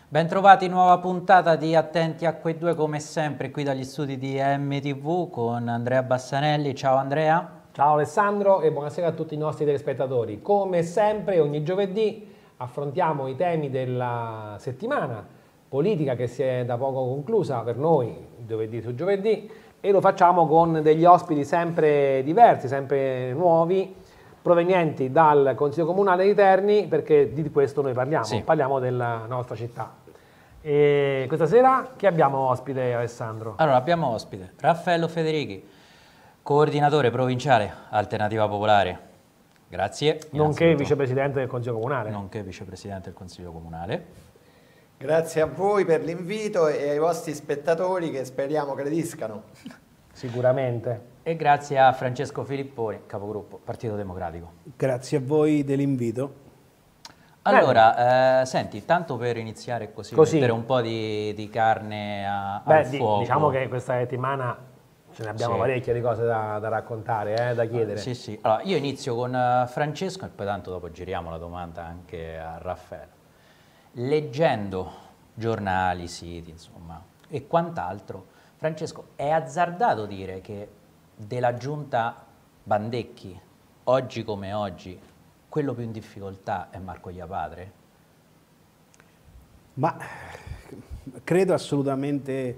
Bentrovati, nuova puntata di Attenti a quei due, come sempre qui dagli studi di MTV con Andrea Bassanelli. Ciao Andrea. Ciao Alessandro e buonasera a tutti i nostri telespettatori. Come sempre ogni giovedì affrontiamo i temi della settimana politica che si è da poco conclusa per noi, giovedì su giovedì, e lo facciamo con degli ospiti sempre diversi, sempre nuovi, provenienti dal Consiglio Comunale di Terni, perché di questo noi parliamo, Sì. Parliamo della nostra città. E questa sera chi abbiamo ospite, Alessandro? Allora abbiamo ospite Raffaello Federichi, coordinatore provinciale Alternativa Popolare. Grazie. Nonché vicepresidente del Consiglio Comunale. Nonché vicepresidente del Consiglio Comunale. Grazie a voi per l'invito e ai vostri spettatori che speriamo gradiscano. Sicuramente. E grazie a Francesco Filipponi, capogruppo Partito Democratico. Grazie a voi dell'invito. Allora, senti, tanto per iniziare così. Mettere un po' di carne al fuoco. Diciamo che questa settimana ce ne abbiamo parecchie di cose da raccontare, da chiedere. Sì. Allora, io inizio con Francesco e poi tanto dopo giriamo la domanda anche a Raffaele. Leggendo giornali, siti, insomma, e quant'altro, Francesco, è azzardato dire che della giunta Bandecchi, oggi come oggi, quello più in difficoltà è Marco Iapadre? Ma credo assolutamente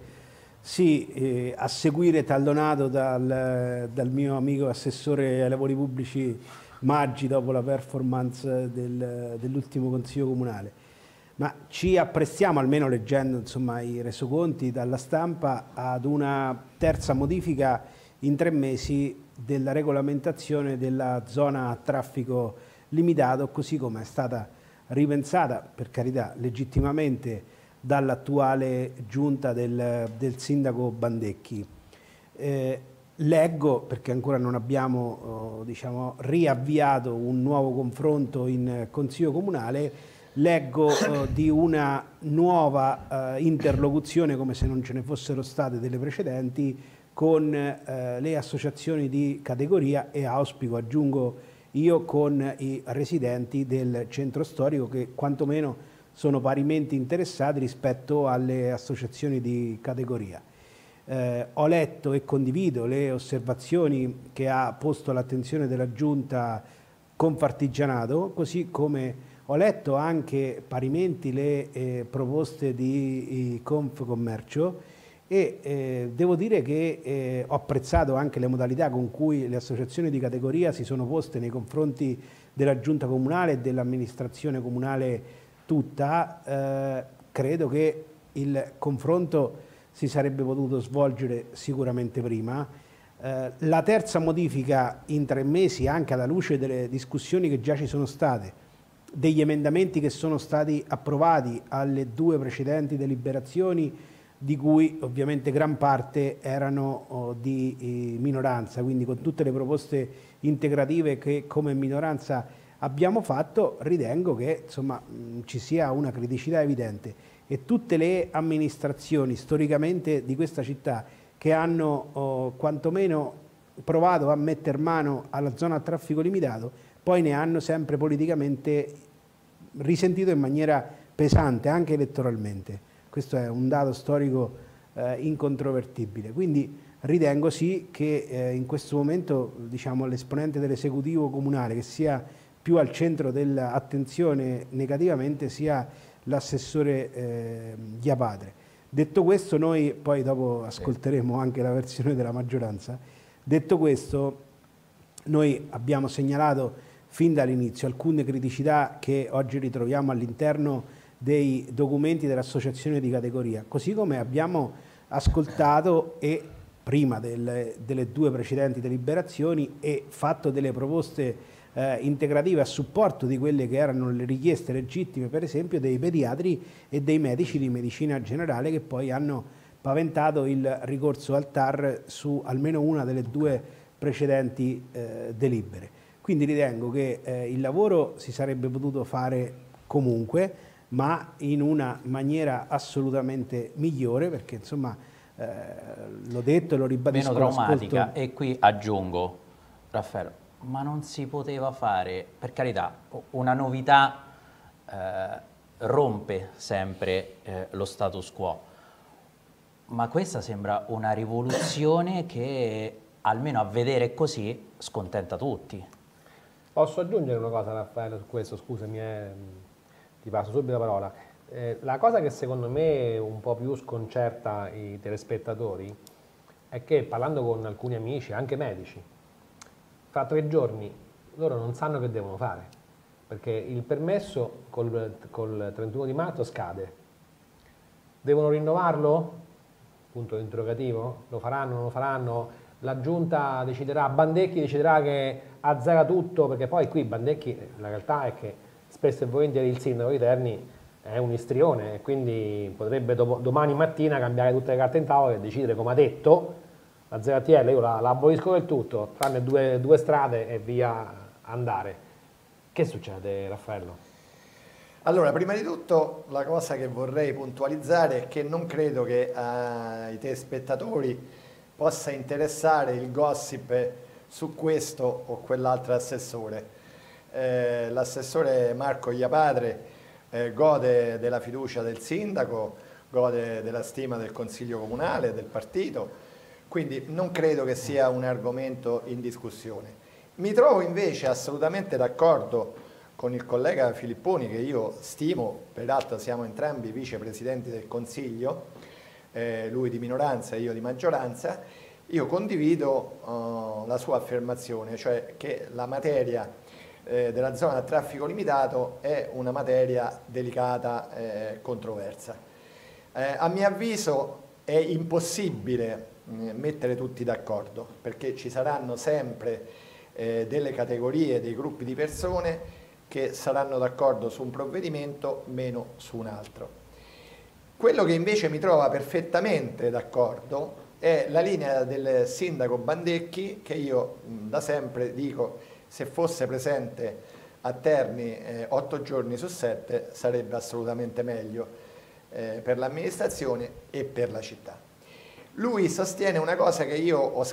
sì, a seguire tallonato dal mio amico assessore ai lavori pubblici Maggi dopo la performance dell'ultimo Consiglio Comunale. Ma ci apprestiamo, almeno leggendo insomma, i resoconti dalla stampa, ad una terza modifica in 3 mesi della regolamentazione della zona a traffico limitato, così come è stata ripensata, per carità, legittimamente dall'attuale giunta del sindaco Bandecchi. Leggo, perché ancora non abbiamo riavviato un nuovo confronto in Consiglio Comunale, leggo di una nuova interlocuzione, come se non ce ne fossero state delle precedenti, con le associazioni di categoria e auspico, aggiungo io, con i residenti del centro storico che quantomeno sono parimenti interessati rispetto alle associazioni di categoria. Ho letto e condivido le osservazioni che ha posto all'attenzione della Giunta Confartigianato, così come ho letto anche parimenti le proposte di Confcommercio e devo dire che ho apprezzato anche le modalità con cui le associazioni di categoria si sono poste nei confronti della Giunta Comunale e dell'amministrazione comunale tutta. Credo che il confronto si sarebbe potuto svolgere sicuramente prima. La terza modifica in 3 mesi, anche alla luce delle discussioni che già ci sono state, degli emendamenti che sono stati approvati alle 2 precedenti deliberazioni, di cui ovviamente gran parte erano di minoranza, quindi con tutte le proposte integrative che come minoranza abbiamo fatto, ritengo che insomma, ci sia una criticità evidente e tutte le amministrazioni storicamente di questa città che hanno quantomeno provato a metter mano alla zona a traffico limitato, poi ne hanno sempre politicamente risentito in maniera pesante, anche elettoralmente. Questo è un dato storico incontrovertibile. Quindi ritengo sì che in questo momento l'esponente dell'esecutivo comunale che sia più al centro dell'attenzione negativamente sia l'assessore Iapadre. Detto questo, noi poi dopo ascolteremo anche la versione della maggioranza. Detto questo, noi abbiamo segnalato fin dall'inizio alcune criticità che oggi ritroviamo all'interno dei documenti dell'associazione di categoria, così come abbiamo ascoltato e prima delle 2 precedenti deliberazioni e fatto delle proposte integrative a supporto di quelle che erano le richieste legittime, per esempio dei pediatri e dei medici di medicina generale, che poi hanno paventato il ricorso al TAR su almeno una delle 2 precedenti delibere. Quindi ritengo che il lavoro si sarebbe potuto fare comunque, ma in una maniera assolutamente migliore, perché insomma l'ho detto e lo ribadisco. Meno traumatica. E qui aggiungo, Raffaello, ma non si poteva fare, per carità, una novità rompe sempre lo status quo. Ma questa sembra una rivoluzione che, almeno a vedere così, scontenta tutti. Posso aggiungere una cosa, Raffaele, su questo? Scusami, ti passo subito la parola. La cosa che secondo me un po' più sconcerta i telespettatori è che, parlando con alcuni amici, anche medici, fra 3 giorni loro non sanno che devono fare, perché il permesso col 31 di marzo scade. Devono rinnovarlo? Punto interrogativo. Lo faranno, non lo faranno? La giunta deciderà, Bandecchi deciderà che azzera tutto, perché poi qui Bandecchi, la realtà è che spesso e volentieri il sindaco di Terni è un istrione e quindi potrebbe domani mattina cambiare tutte le carte in tavola e decidere, come ha detto, la ZTL io la abolisco del tutto, tranne due strade e via andare. Che succede, Raffaello? Allora, prima di tutto la cosa che vorrei puntualizzare è che non credo che ai telespettatori possa interessare il gossip su questo o quell'altro assessore. L'assessore Marco Iapadre gode della fiducia del sindaco, gode della stima del Consiglio Comunale, del partito, quindi non credo che sia un argomento in discussione. Mi trovo invece assolutamente d'accordo con il collega Filipponi, che io stimo, peraltro siamo entrambi vicepresidenti del Consiglio, lui di minoranza e io di maggioranza. Io condivido la sua affermazione, cioè che la materia della zona a traffico limitato è una materia delicata e controversa. A mio avviso è impossibile mettere tutti d'accordo, perché ci saranno sempre delle categorie, dei gruppi di persone che saranno d'accordo su un provvedimento, meno su un altro. Quello che invece mi trova perfettamente d'accordo è la linea del sindaco Bandecchi, che io da sempre dico, se fosse presente a Terni 8 giorni su 7 sarebbe assolutamente meglio per l'amministrazione e per la città. Lui sostiene una cosa che io ho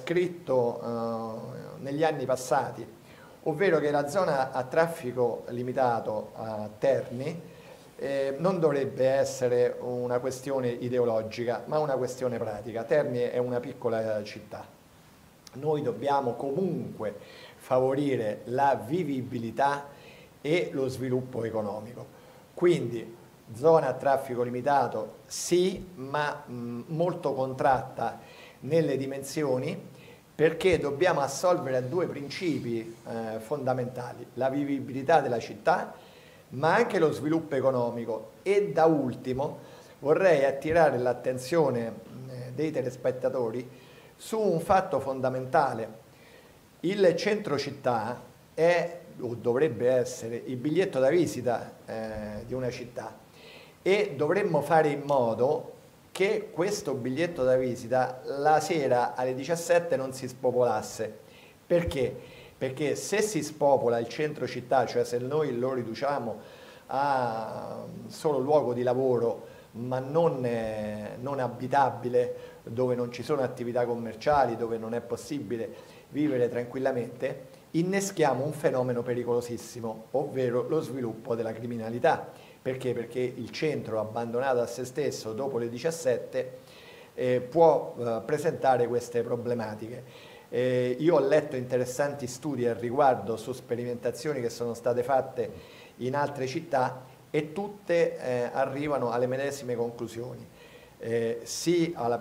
scritto negli anni passati, ovvero che la zona a traffico limitato a Terni non dovrebbe essere una questione ideologica, ma una questione pratica. Terni è una piccola città. Noi dobbiamo comunque favorire la vivibilità e lo sviluppo economico. Quindi zona a traffico limitato sì, ma molto contratta nelle dimensioni, perché dobbiamo assolvere a 2 principi fondamentali: la vivibilità della città, ma anche lo sviluppo economico. E da ultimo vorrei attirare l'attenzione dei telespettatori su un fatto fondamentale. Il centro città è, o dovrebbe essere, il biglietto da visita di una città, e dovremmo fare in modo che questo biglietto da visita la sera alle 17 non si spopolasse. Perché? Perché se si spopola il centro città, cioè se noi lo riduciamo a solo luogo di lavoro ma non abitabile, dove non ci sono attività commerciali, dove non è possibile vivere tranquillamente, inneschiamo un fenomeno pericolosissimo, ovvero lo sviluppo della criminalità. Perché? Perché il centro abbandonato a se stesso dopo le 17 può presentare queste problematiche. Io ho letto interessanti studi al riguardo su sperimentazioni che sono state fatte in altre città e tutte arrivano alle medesime conclusioni. Sì alla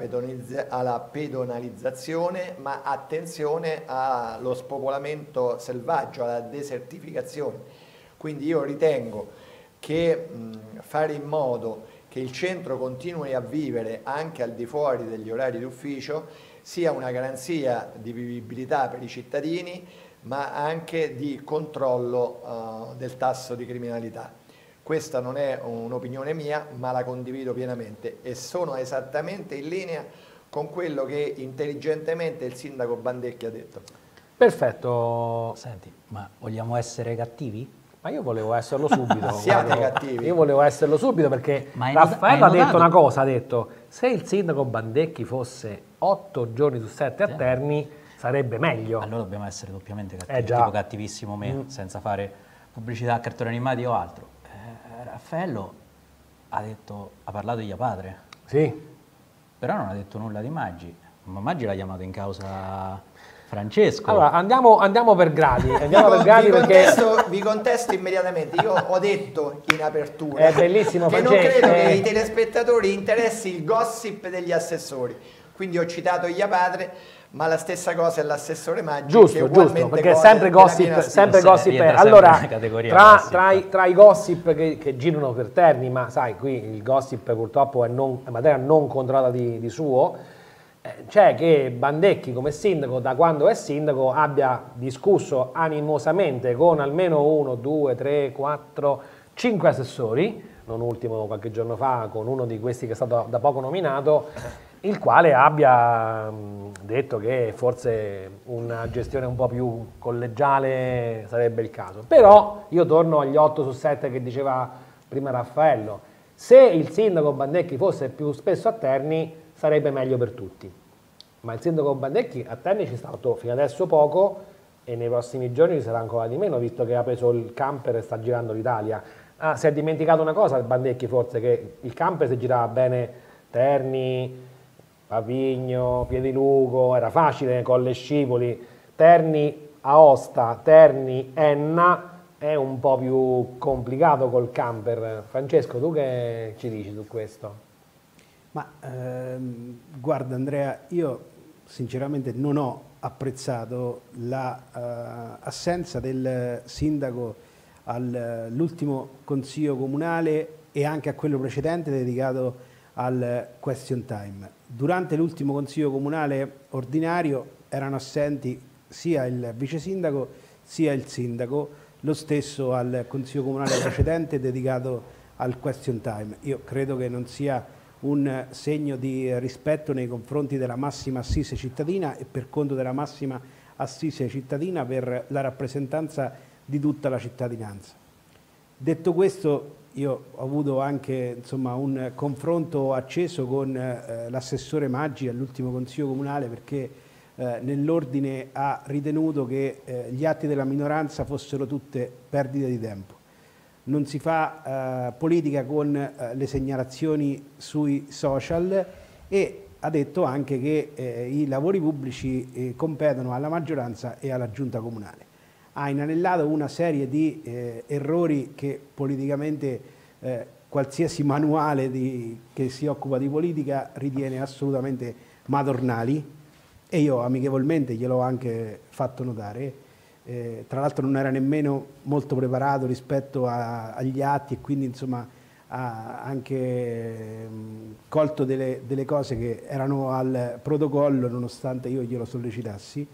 pedonalizzazione, ma attenzione allo spopolamento selvaggio, alla desertificazione. Quindi io ritengo che fare in modo che il centro continui a vivere anche al di fuori degli orari d'ufficio sia una garanzia di vivibilità per i cittadini, ma anche di controllo del tasso di criminalità. Questa non è un'opinione mia, ma la condivido pienamente e sono esattamente in linea con quello che intelligentemente il sindaco Bandecchi ha detto. Perfetto. Senti, ma vogliamo essere cattivi? Ma io volevo esserlo subito. Siate cattivi. Io volevo esserlo subito perché Ma Raffaello ha notato? detto una cosa, ha detto se il sindaco Bandecchi fosse 8 giorni su 7 a Terni sarebbe meglio. Allora dobbiamo essere doppiamente cattivi, già. tipo cattivissimo me, senza fare pubblicità a cartoni animati o altro. Raffaello ha parlato di Padre, Sì. però non ha detto nulla di Maggi. Ma Maggi l'ha chiamato in causa Francesco. Allora, andiamo per gradi, Vi contesto immediatamente. Io ho detto in apertura È bellissimo, che non Francesco, credo che ai telespettatori interessi il gossip degli assessori. Quindi ho citato Iapadre, ma la stessa cosa è l'assessore Maggi. Giusto, perché sempre gossip, allora, tra i gossip che girano per Terni, ma sai, qui il gossip purtroppo è materia non controllata di suo, c'è che Bandecchi come sindaco, da quando è sindaco, abbia discusso animosamente con almeno 1, 2, 3, 4, 5 assessori, non ultimo qualche giorno fa con uno di questi che è stato da poco nominato, il quale abbia detto che forse una gestione un po' più collegiale sarebbe il caso. Però io torno agli 8 su 7 che diceva prima Raffaello. Se il sindaco Bandecchi fosse più spesso a Terni sarebbe meglio per tutti. Ma il sindaco Bandecchi a Terni ci è stato fino adesso poco e nei prossimi giorni ci sarà ancora di meno, visto che ha preso il camper e sta girando l'Italia. Si è dimenticato una cosa, Bandecchi forse, che il camper si girava bene Terni, Pavigno, Piedilugo, era facile, Colle Scivoli. Terni, Aosta, Terni, Enna è un po' più complicato col camper. Francesco, tu che ci dici su questo? Ma guarda Andrea, io sinceramente non ho apprezzato l'assenza del sindaco all'ultimo consiglio comunale e anche a quello precedente dedicato al question time. Durante l'ultimo consiglio comunale ordinario erano assenti sia il vice sindaco sia il sindaco, lo stesso al consiglio comunale precedente dedicato al question time. Io credo che non sia un segno di rispetto nei confronti della massima assise cittadina e per conto della massima assise cittadina per la rappresentanza di tutta la cittadinanza. Detto questo, io ho avuto anche insomma, un confronto acceso con l'assessore Maggi all'ultimo consiglio comunale perché nell'ordine ha ritenuto che gli atti della minoranza fossero tutte perdite di tempo. Non si fa politica con le segnalazioni sui social e ha detto anche che i lavori pubblici competono alla maggioranza e alla giunta comunale. Ha inanellato una serie di errori che politicamente qualsiasi manuale che si occupa di politica ritiene assolutamente madornali e io amichevolmente gliel'ho anche fatto notare. Tra l'altro non era nemmeno molto preparato rispetto agli atti e quindi insomma ha anche colto delle cose che erano al protocollo nonostante io glielo sollecitassi.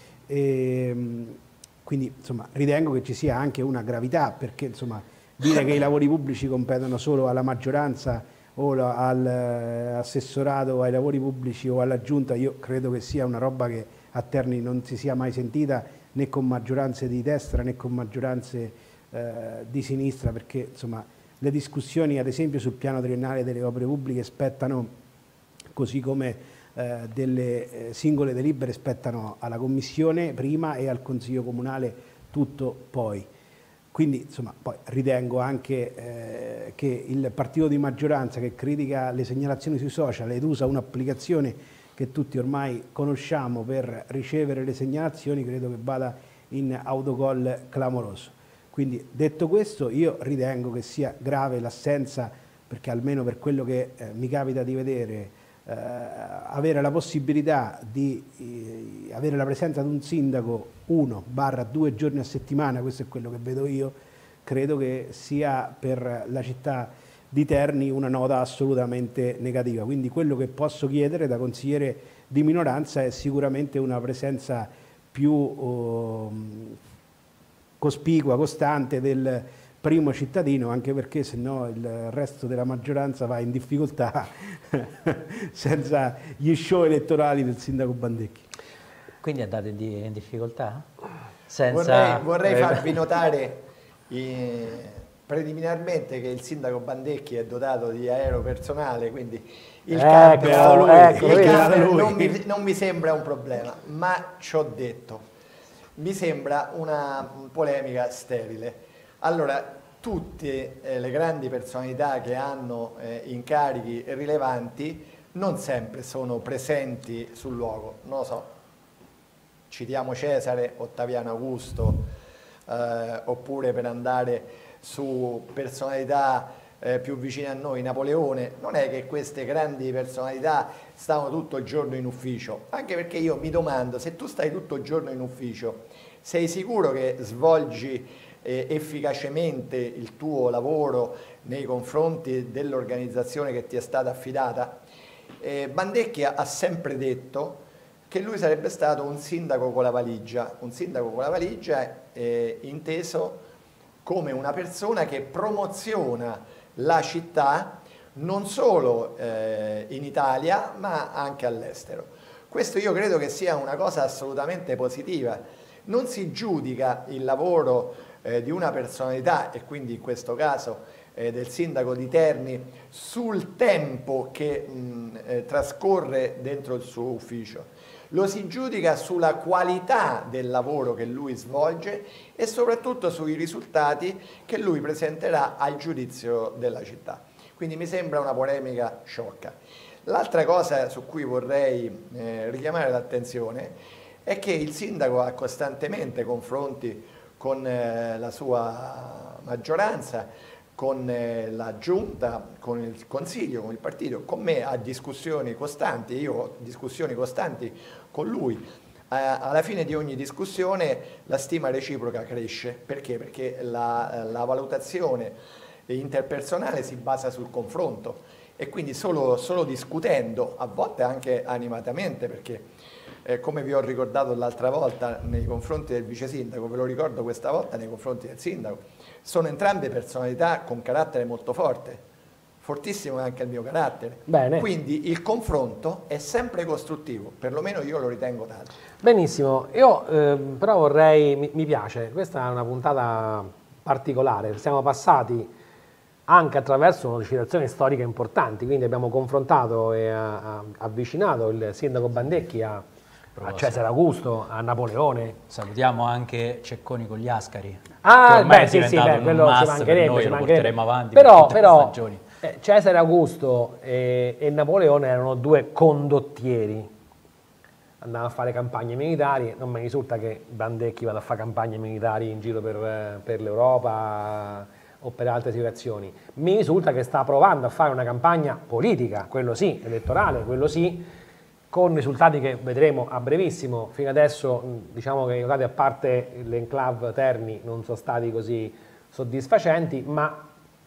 Quindi insomma ritengo che ci sia anche una gravità perché insomma dire che i lavori pubblici competono solo alla maggioranza o all'assessorato ai lavori pubblici o alla giunta io credo che sia una roba che a Terni non si sia mai sentita né con maggioranze di destra né con maggioranze di sinistra perché insomma le discussioni ad esempio sul piano triennale delle opere pubbliche spettano così come delle singole delibere spettano alla Commissione prima e al Consiglio Comunale tutto poi. Quindi insomma poi ritengo anche che il partito di maggioranza che critica le segnalazioni sui social ed usa un'applicazione che tutti ormai conosciamo per ricevere le segnalazioni, credo che vada in autogol clamoroso. Quindi detto questo io ritengo che sia grave l'assenza, perché almeno per quello che mi capita di vedere, avere la possibilità di avere la presenza di un sindaco 1/2 giorni a settimana, questo è quello che vedo io, credo che sia per la città di Terni una nota assolutamente negativa. Quindi quello che posso chiedere da consigliere di minoranza è sicuramente una presenza più cospicua, costante del primo cittadino, anche perché se no il resto della maggioranza va in difficoltà senza gli show elettorali del sindaco Bandecchi. Quindi andate in difficoltà? Vorrei farvi notare preliminarmente che il sindaco Bandecchi è dotato di aereo personale, quindi il camper non mi sembra un problema, ma ci ho detto, mi sembra una polemica sterile. Allora, tutte le grandi personalità che hanno incarichi rilevanti non sempre sono presenti sul luogo. Non lo so, citiamo Cesare, Ottaviano Augusto, oppure per andare su personalità più vicine a noi, Napoleone. Non è che queste grandi personalità stavano tutto il giorno in ufficio, anche perché io mi domando, se tu stai tutto il giorno in ufficio, sei sicuro che svolgi efficacemente il tuo lavoro nei confronti dell'organizzazione che ti è stata affidata? Bandecchi ha sempre detto che lui sarebbe stato un sindaco con la valigia inteso come una persona che promoziona la città non solo in Italia ma anche all'estero. Questo io credo che sia una cosa assolutamente positiva. Non si giudica il lavoro di una personalità, e quindi in questo caso del sindaco di Terni, sul tempo che trascorre dentro il suo ufficio. Lo si giudica sulla qualità del lavoro che lui svolge e soprattutto sui risultati che lui presenterà al giudizio della città. Quindi mi sembra una polemica sciocca. L'altra cosa su cui vorrei richiamare l'attenzione è che il sindaco ha costantemente confronti con la sua maggioranza, con la giunta, con il consiglio, con il partito. Con me ha discussioni costanti, io ho discussioni costanti con lui. Alla fine di ogni discussione la stima reciproca cresce. Perché? Perché la valutazione interpersonale si basa sul confronto, e quindi solo discutendo, a volte anche animatamente, perché come vi ho ricordato l'altra volta nei confronti del vice sindaco, ve lo ricordo questa volta nei confronti del sindaco, sono entrambe personalità con carattere molto forte, fortissimo è anche il mio carattere. Bene. Quindi il confronto è sempre costruttivo, perlomeno io lo ritengo tale. Benissimo, io però vorrei, mi piace, questa è una puntata particolare, siamo passati anche attraverso una citazioni storiche importanti, quindi abbiamo confrontato e avvicinato il sindaco Bandecchi a Cesare Augusto, a Napoleone. Salutiamo anche Cecconi con gli Ascari. Ah, beh, sì, quello ci mancherebbe, lo porteremo avanti però, per tutte le stagioni. Cesare Augusto e Napoleone erano due condottieri, andavano a fare campagne militari. Non mi risulta che Bandecchi vada a fare campagne militari in giro per l'Europa o per altre situazioni. Mi risulta che sta provando a fare una campagna politica, quello sì, elettorale, quello sì, con risultati che vedremo a brevissimo. Fino adesso diciamo che i risultati, a parte l'enclave Terni, non sono stati così soddisfacenti, ma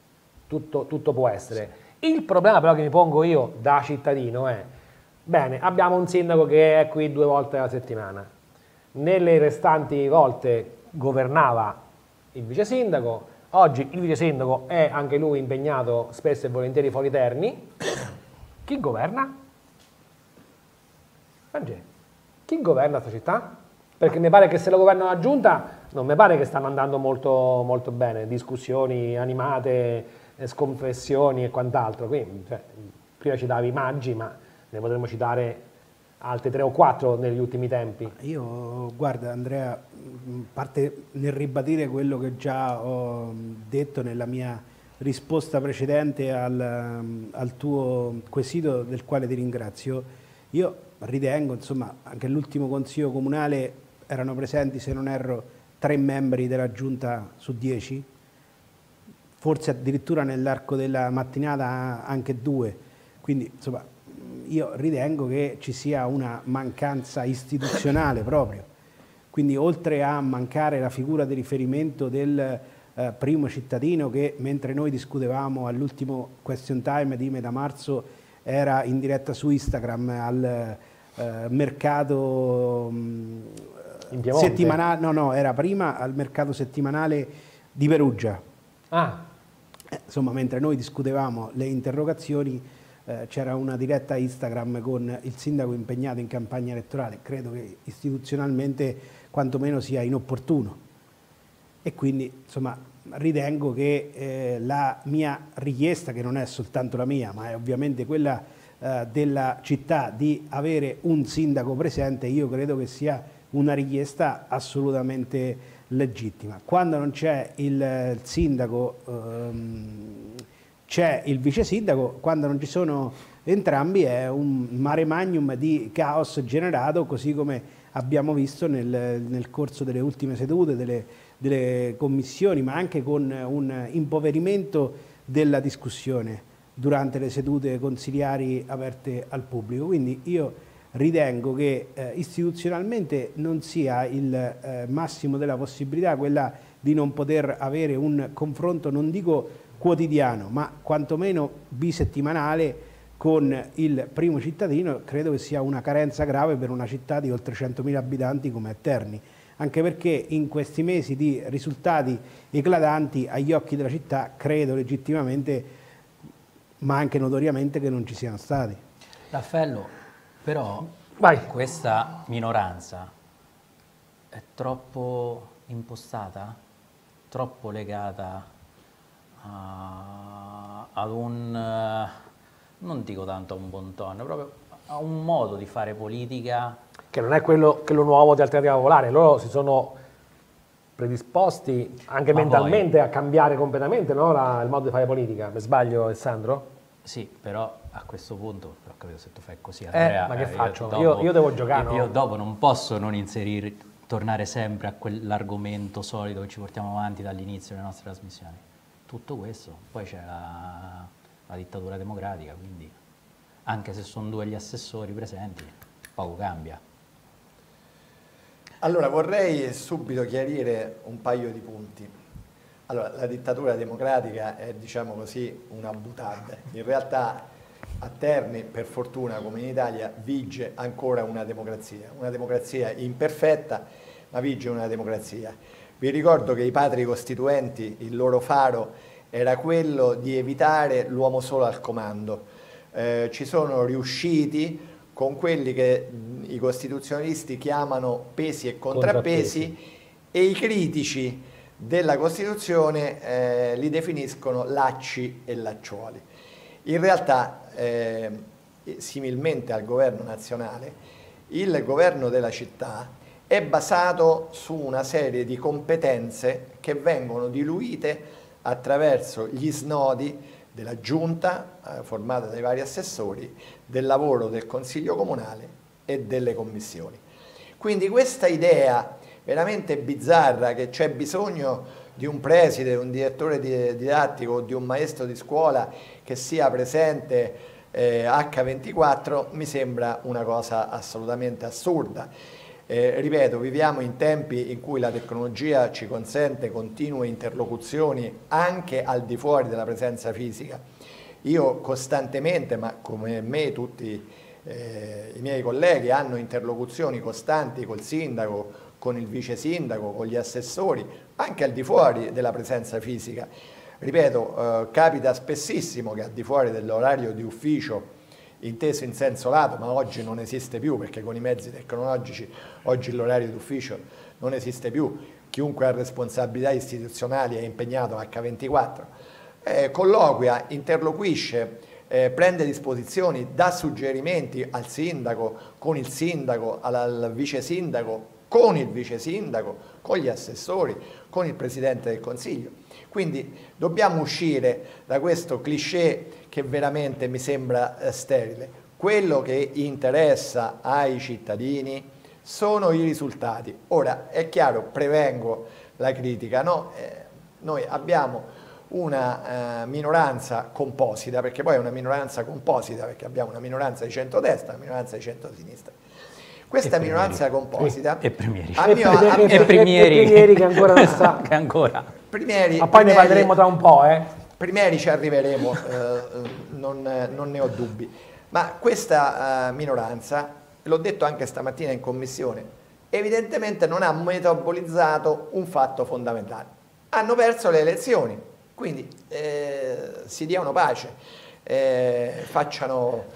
tutto può essere. Il problema però che mi pongo io da cittadino è, bene, abbiamo un sindaco che è qui 2 volte alla settimana, nelle restanti volte governava il vice sindaco, oggi il vice sindaco è anche lui impegnato spesso e volentieri fuori Terni. Chi governa? Chi governa questa città? Perché mi pare che se lo governa la giunta non mi pare che stanno andando molto bene, discussioni animate, sconfessioni e quant'altro. Quindi, prima citavi Maggi, ma ne potremmo citare altri 3 o 4 negli ultimi tempi. Io, guarda Andrea, parte nel ribadire quello che già ho detto nella mia risposta precedente al tuo quesito, del quale ti ringrazio. Io ritengo, insomma, anche all'ultimo consiglio comunale erano presenti, se non erro, 3 membri della giunta su 10, forse addirittura nell'arco della mattinata anche 2, quindi insomma io ritengo che ci sia una mancanza istituzionale proprio, quindi oltre a mancare la figura di riferimento del primo cittadino che, mentre noi discutevamo all'ultimo question time di metà marzo, era in diretta su Instagram al mercato settimanale, no, era prima al mercato settimanale di Perugia. Insomma, mentre noi discutevamo le interrogazioni, c'era una diretta Instagram con il sindaco impegnato in campagna elettorale. Credo che istituzionalmente quantomeno sia inopportuno, e quindi insomma ritengo che la mia richiesta, che non è soltanto la mia ma è ovviamente quella della città, di avere un sindaco presente, io credo che sia una richiesta assolutamente legittima. Quando non c'è il sindaco c'è il vice sindaco, quando non ci sono entrambi è un mare magnum di caos generato, così come abbiamo visto nel corso delle ultime sedute delle commissioni, ma anche con un impoverimento della discussione durante le sedute consiliari aperte al pubblico. Quindi io ritengo che istituzionalmente non sia il massimo della possibilità quella di non poter avere un confronto, non dico quotidiano, ma quantomeno bisettimanale con il primo cittadino. Credo che sia una carenza grave per una città di oltre 100.000 abitanti come è Terni, anche perché in questi mesi di risultati eclatanti agli occhi della città credo legittimamente, ma anche notoriamente, che non ci siano stati. Raffaello, però questa minoranza è troppo impostata, troppo legata ad un, non dico tanto a un bon ton, proprio a un modo di fare politica che non è quello nuovo di Alternativa Popolare. Loro si sono predisposti anche mentalmente a cambiare completamente, no? Il modo di fare politica. Mi sbaglio, Alessandro? Sì, però a questo punto, ho capito, se tu fai così, Andrea, ma che faccio? Dopo, io devo giocare, no? Io dopo non posso non tornare sempre a quell'argomento solito che ci portiamo avanti dall'inizio delle nostre trasmissioni. Tutto questo, poi c'è la dittatura democratica, quindi anche se sono due gli assessori presenti, poco cambia. Allora, vorrei subito chiarire un paio di punti. Allora, la dittatura democratica è, diciamo così, una boutade. In realtà a Terni, per fortuna, come in Italia, vige ancora una democrazia imperfetta, ma vige una democrazia. Vi ricordo che i padri costituenti, il loro faro era quello di evitare l'uomo solo al comando. Ci sono riusciti con quelli che i costituzionalisti chiamano pesi e contrappesi, e i critici della Costituzione li definiscono lacci e lacciuoli. In realtà, similmente al governo nazionale, il governo della città è basato su una serie di competenze che vengono diluite attraverso gli snodi della giunta formata dai vari assessori, del lavoro del Consiglio Comunale e delle commissioni. Quindi questa idea veramente bizzarra che c'è bisogno di un preside, un direttore didattico o di un maestro di scuola che sia presente H24 mi sembra una cosa assolutamente assurda. Ripeto, viviamo in tempi in cui la tecnologia ci consente continue interlocuzioni anche al di fuori della presenza fisica. Io costantemente, ma come me tutti i miei colleghi, hanno interlocuzioni costanti col sindaco, con il vice sindaco, con gli assessori, anche al di fuori della presenza fisica. Ripeto, capita spessissimo che al di fuori dell'orario di ufficio, inteso in senso lato, ma oggi non esiste più perché con i mezzi tecnologici oggi l'orario d'ufficio non esiste più, chiunque ha responsabilità istituzionali è impegnato H24, colloquia, interloquisce, prende disposizioni, dà suggerimenti al sindaco, con il sindaco, al vice sindaco, con il vice sindaco, con gli assessori, con il Presidente del Consiglio. Quindi dobbiamo uscire da questo cliché che veramente mi sembra sterile. Quello che interessa ai cittadini sono i risultati. Ora, è chiaro, prevengo la critica, no? Noi abbiamo una minoranza composita, perché poi è una minoranza composita, perché abbiamo una minoranza di centrodestra e una minoranza di centrosinistra. Questa minoranza composita e Primieri che ancora non sta. Che ancora. Ma poi ne parleremo tra un po', Primieri ci arriveremo, non ne ho dubbi. Ma questa minoranza, l'ho detto anche stamattina in commissione, evidentemente non ha metabolizzato un fatto fondamentale. Hanno perso le elezioni, quindi si diano pace, facciano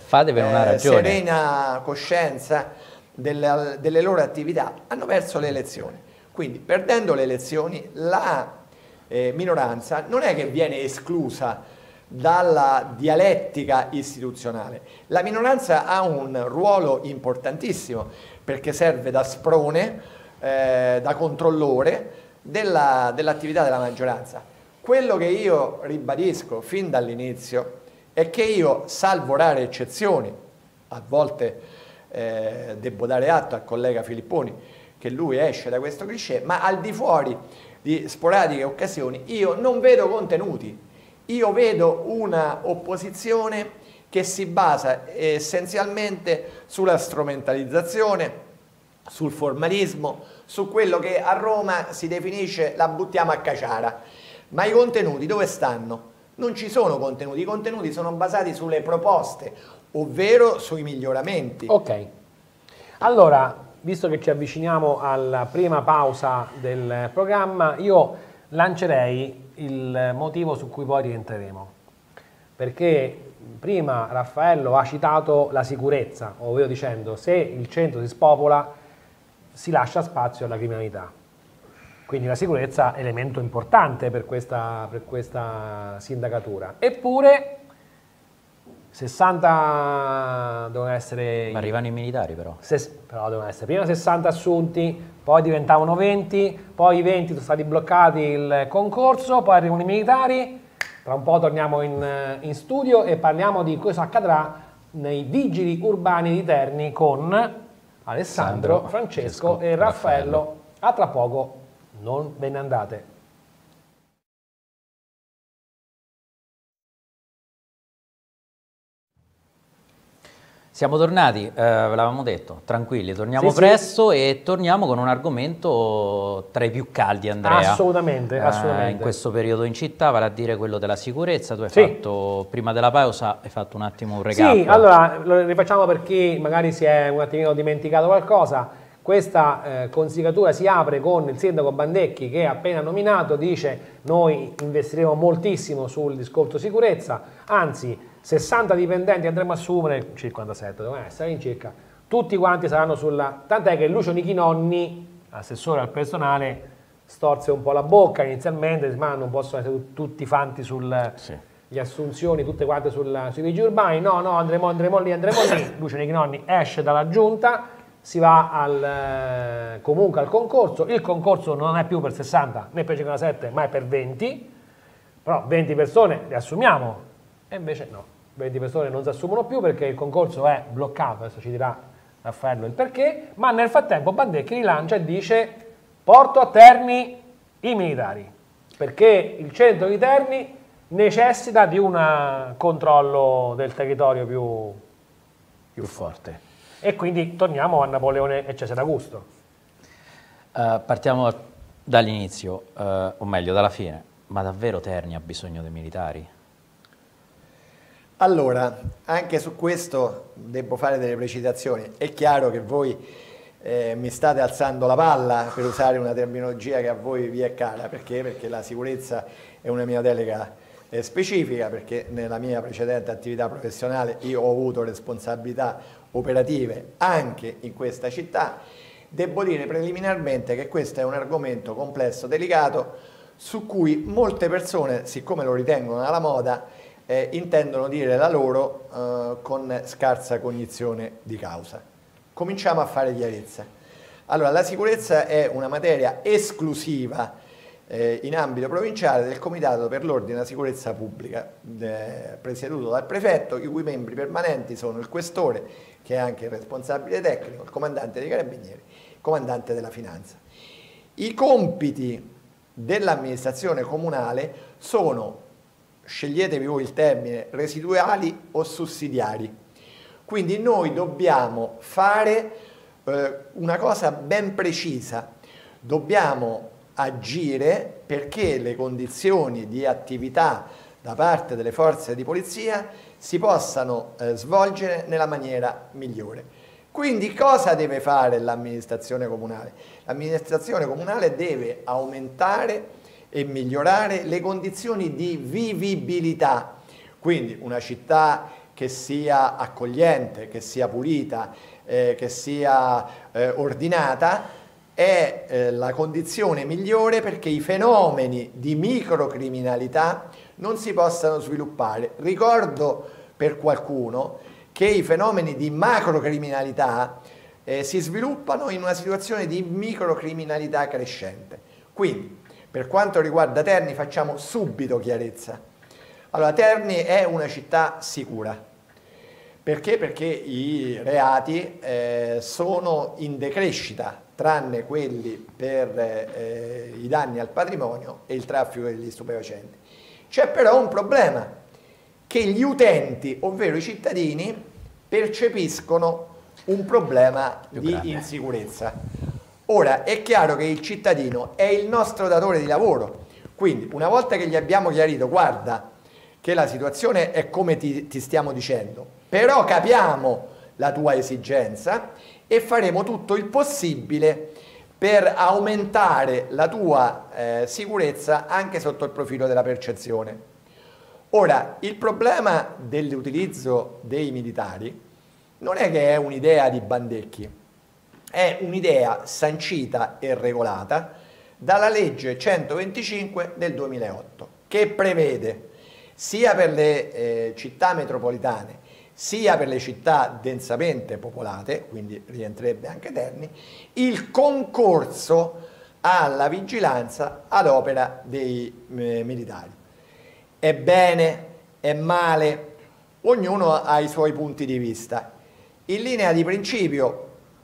serena coscienza delle loro attività. Hanno perso le elezioni, quindi perdendo le elezioni la minoranza non è che viene esclusa dalla dialettica istituzionale. La minoranza ha un ruolo importantissimo perché serve da sprone, da controllore, dell'attività della maggioranza. Quello che io ribadisco fin dall'inizio è che io, salvo rare eccezioni, a volte devo dare atto al collega Filipponi che lui esce da questo cliché, ma al di fuori di sporadiche occasioni io non vedo contenuti, io vedo una opposizione che si basa essenzialmente sulla strumentalizzazione, sul formalismo, su quello che a Roma si definisce la buttiamo a caciara. Ma i contenuti dove stanno? Non ci sono contenuti, i contenuti sono basati sulle proposte, ovvero sui miglioramenti. Ok, allora, visto che ci avviciniamo alla prima pausa del programma, io lancerei il motivo su cui poi rientreremo, perché prima Raffaello ha citato la sicurezza, ovvero dicendo se il centro si spopola si lascia spazio alla criminalità. Quindi la sicurezza è elemento importante per questa sindacatura. Eppure 60 devono essere... Ma arrivano i militari però. Però devono essere prima 60 assunti, poi diventavano 20, poi i 20 sono stati bloccati il concorso, poi arrivano i militari. Tra un po' torniamo in studio e parliamo di cosa accadrà nei vigili urbani di Terni con Alessandro, Francesco e Raffaello. A tra poco, non ve ne andate. Siamo tornati, ve l'avevamo detto, tranquilli, torniamo Sì, presto e torniamo con un argomento tra i più caldi, Andrea. Assolutamente, assolutamente. In questo periodo in città, vale a dire quello della sicurezza. Tu hai Sì. fatto, prima della pausa, hai fatto un attimo un recap. Sì, allora lo rifacciamo per chi magari si è un attimino dimenticato qualcosa. Questa consigliatura si apre con il sindaco Bandecchi che appena nominato dice noi investiremo moltissimo sul discorso sicurezza, anzi 60 dipendenti andremo a assumere, 57 devono essere in circa, tutti quanti saranno sulla... Tant'è che Lucio Nichinonni, assessore al personale, storse un po' la bocca inizialmente, ma non possono essere tutti fanti sul... Sì. Le assunzioni tutte quante sui vigili urbani, no, andremo lì. Lucio Nichinonni esce dalla giunta, si va comunque al concorso. Il concorso non è più per 60 né per 57 ma è per 20, però 20 persone le assumiamo e invece no, 20 persone non si assumono più perché il concorso è bloccato, adesso ci dirà Raffaello il perché, ma nel frattempo Bandecchi rilancia e dice porto a Terni i militari perché il centro di Terni necessita di un controllo del territorio più forte. E quindi torniamo a Napoleone e Cesare Augusto. Partiamo dall'inizio, o meglio dalla fine. Ma davvero Terni ha bisogno dei militari? Allora, anche su questo devo fare delle precisazioni. È chiaro che voi mi state alzando la palla, per usare una terminologia che a voi vi è cara. Perché? Perché la sicurezza è una mia delega specifica, perché nella mia precedente attività professionale io ho avuto responsabilità operative anche in questa città. Devo dire preliminarmente che questo è un argomento complesso, delicato, su cui molte persone, siccome lo ritengono alla moda, intendono dire la loro con scarsa cognizione di causa. Cominciamo a fare chiarezza. Allora, la sicurezza è una materia esclusiva in ambito provinciale del Comitato per l'Ordine e la Sicurezza Pubblica, presieduto dal prefetto, i cui membri permanenti sono il questore, che è anche il responsabile tecnico, il comandante dei carabinieri, il comandante della finanza. I compiti dell'amministrazione comunale sono, sceglietevi voi il termine, residuali o sussidiari. Quindi noi dobbiamo fare una cosa ben precisa, dobbiamo agire perché le condizioni di attività da parte delle forze di polizia si possano svolgere nella maniera migliore. Quindi cosa deve fare l'amministrazione comunale? L'amministrazione comunale deve aumentare e migliorare le condizioni di vivibilità, quindi una città che sia accogliente, che sia pulita, che sia ordinata, è la condizione migliore perché i fenomeni di microcriminalità non si possano sviluppare. Ricordo per qualcuno che i fenomeni di macrocriminalità si sviluppano in una situazione di microcriminalità crescente. Quindi, per quanto riguarda Terni, facciamo subito chiarezza. Allora, Terni è una città sicura. Perché? Perché i reati sono in decrescita, tranne quelli per i danni al patrimonio e il traffico degli stupefacenti. C'è però un problema, che gli utenti, ovvero i cittadini, percepiscono un problema di insicurezza. Ora, è chiaro che il cittadino è il nostro datore di lavoro, quindi una volta che gli abbiamo chiarito, guarda, che la situazione è come ti stiamo dicendo, però capiamo la tua esigenza e faremo tutto il possibile per aumentare la tua sicurezza anche sotto il profilo della percezione. Ora, il problema dell'utilizzo dei militari non è che è un'idea di Bandecchi, è un'idea sancita e regolata dalla legge 125 del 2008, che prevede sia per le città metropolitane sia per le città densamente popolate, quindi rientrerebbe anche Terni, il concorso alla vigilanza ad opera dei militari. È bene, è male, ognuno ha i suoi punti di vista. In linea di principio,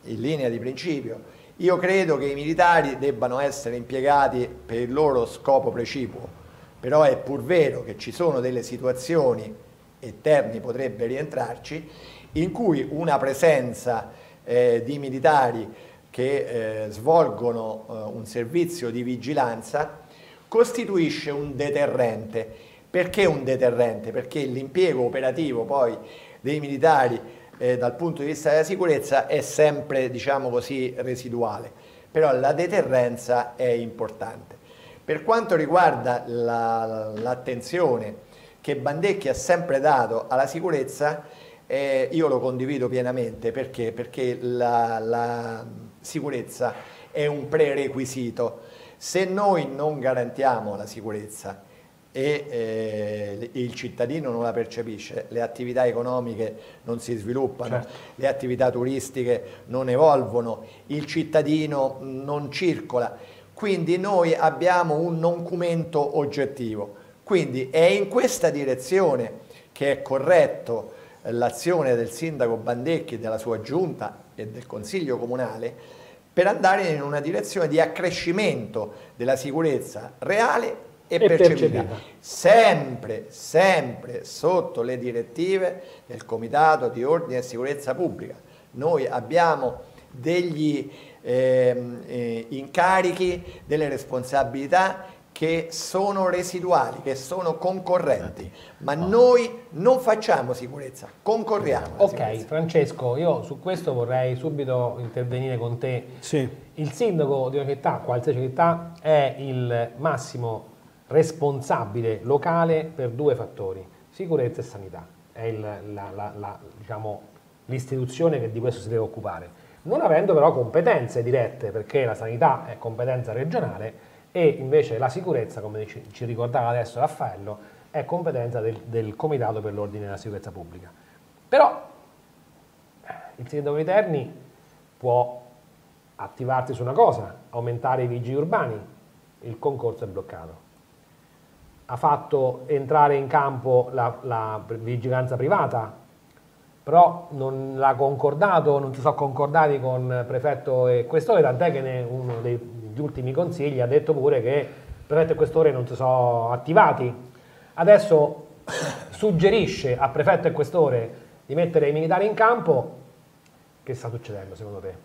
io credo che i militari debbano essere impiegati per il loro scopo precipuo, però è pur vero che ci sono delle situazioni, e Terni potrebbe rientrarci, in cui una presenza di militari che svolgono un servizio di vigilanza costituisce un deterrente. Perché un deterrente? Perché l'impiego operativo poi dei militari dal punto di vista della sicurezza è sempre, diciamo così, residuale, però la deterrenza è importante. Per quanto riguarda l'attenzione che Bandecchi ha sempre dato alla sicurezza, io lo condivido pienamente. Perché? Perché la sicurezza è un prerequisito. Se noi non garantiamo la sicurezza e il cittadino non la percepisce, le attività economiche non si sviluppano, certo, le attività turistiche non evolvono, il cittadino non circola, quindi noi abbiamo un nocumento oggettivo. Quindi è in questa direzione che è corretto l'azione del sindaco Bandecchi, della sua giunta e del consiglio comunale, per andare in una direzione di accrescimento della sicurezza reale e percepita, sempre sotto le direttive del Comitato di Ordine e Sicurezza Pubblica. Noi abbiamo degli incarichi, delle responsabilità che sono residuali, che sono concorrenti, ma noi non facciamo sicurezza, concorriamo. Ok, sicurezza. Francesco, io su questo vorrei subito intervenire con te. Sì. Il sindaco di una città, qualsiasi città, è il massimo responsabile locale per due fattori: sicurezza e sanità. È diciamo, l'istituzione che di questo si deve occupare, non avendo però competenze dirette, perché la sanità è competenza regionale e invece la sicurezza, come ci ricordava adesso Raffaello, è competenza del Comitato per l'Ordine e la Sicurezza Pubblica. Però il sindaco di Terni può attivarsi su una cosa: aumentare i vigili urbani. Il concorso è bloccato. Ha fatto entrare in campo la vigilanza privata, però non l'ha concordato, non si sono concordati con prefetto e questore, tant'è che uno degli ultimi consigli ha detto pure che prefetto e questore non si sono attivati. Adesso suggerisce a prefetto e questore di mettere i militari in campo. Che sta succedendo secondo te?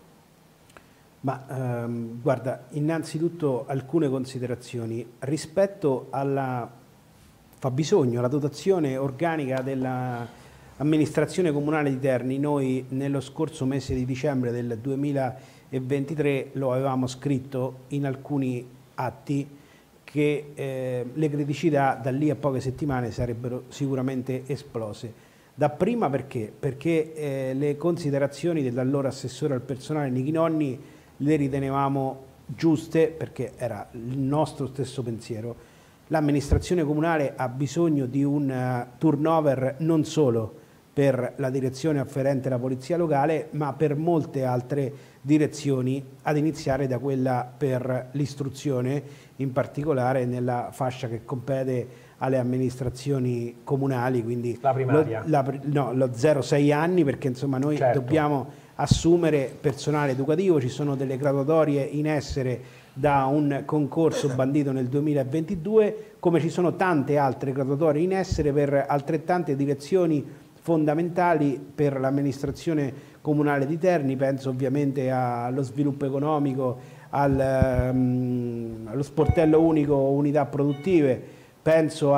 Ma guarda, innanzitutto alcune considerazioni rispetto alla fabbisogno, alla dotazione organica dell'amministrazione comunale di Terni. Noi nello scorso mese di dicembre del 2023 lo avevamo scritto in alcuni atti che le criticità da lì a poche settimane sarebbero sicuramente esplose. Dapprima perché le considerazioni dell'allora assessore al personale Nichi Nonni le ritenevamo giuste, perché era il nostro stesso pensiero. L'amministrazione comunale ha bisogno di un turnover non solo per la direzione afferente alla polizia locale, ma per molte altre direzioni, ad iniziare da quella per l'istruzione, in particolare nella fascia che compete alle amministrazioni comunali, quindi la primaria. lo 0-6 anni, perché insomma noi dobbiamo assumere personale educativo, ci sono delle graduatorie in essere da un concorso bandito nel 2022, come ci sono tante altre graduatorie in essere per altrettante direzioni fondamentali per l'amministrazione comunale di Terni. Penso ovviamente allo sviluppo economico, allo sportello unico unità produttive, penso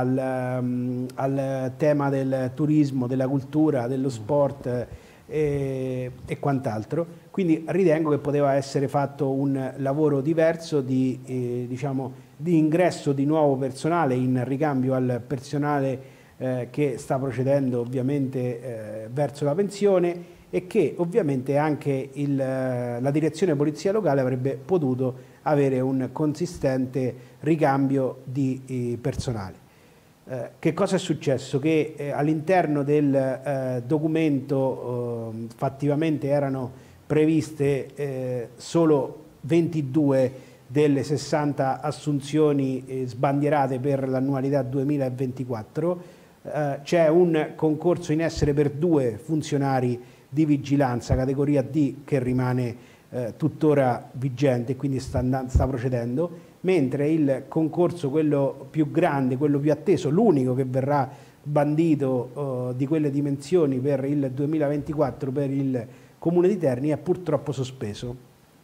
al tema del turismo, della cultura, dello sport e quant'altro. Quindi ritengo che poteva essere fatto un lavoro diverso di ingresso di nuovo personale in ricambio al personale che sta procedendo ovviamente verso la pensione, e che ovviamente anche la direzione polizia locale avrebbe potuto avere un consistente ricambio di personale. Che cosa è successo? Che all'interno del documento fattivamente erano previste solo 22 delle 60 assunzioni sbandierate per l'annualità 2024. C'è un concorso in essere per 2 funzionari di vigilanza categoria D che rimane tuttora vigente, quindi sta procedendo, mentre il concorso, quello più grande, quello più atteso, l'unico che verrà bandito di quelle dimensioni per il 2024 per il Comune di Terni, è purtroppo sospeso,